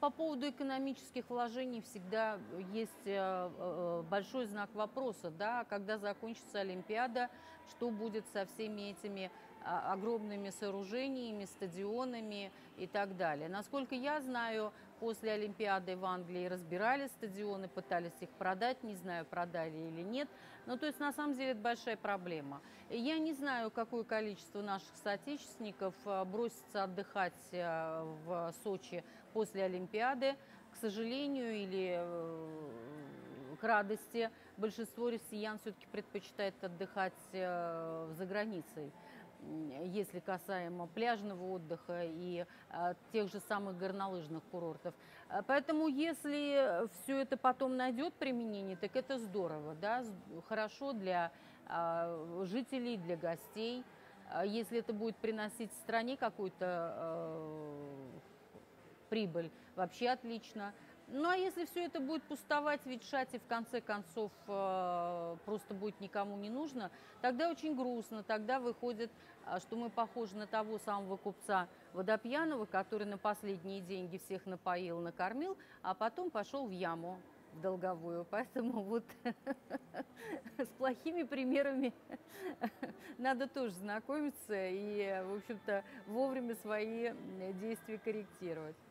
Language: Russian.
по поводу экономических вложений всегда есть большой знак вопроса, да, когда закончится Олимпиада, что будет со всеми этими огромными сооружениями, стадионами и так далее. Насколько я знаю, после Олимпиады в Англии разбирали стадионы, пытались их продать, не знаю, продали или нет. Ну, то есть, на самом деле, это большая проблема. И я не знаю, какое количество наших соотечественников бросится отдыхать в Сочи после Олимпиады. К сожалению или к радости, большинство россиян все-таки предпочитает отдыхать за границей, если касаемо пляжного отдыха и тех же самых горнолыжных курортов. Поэтому, если все это потом найдет применение, так это здорово, да, хорошо для жителей, для гостей. Если это будет приносить стране какую-то прибыль, вообще отлично. Ну, а если все это будет пустовать, ветшать и в конце концов просто будет никому не нужно, тогда очень грустно. Тогда выходит, что мы похожи на того самого купца Водопьянова, который на последние деньги всех напоил, накормил, а потом пошел в яму в долговую. Поэтому вот с плохими примерами надо тоже знакомиться и, в общем-то, вовремя свои действия корректировать.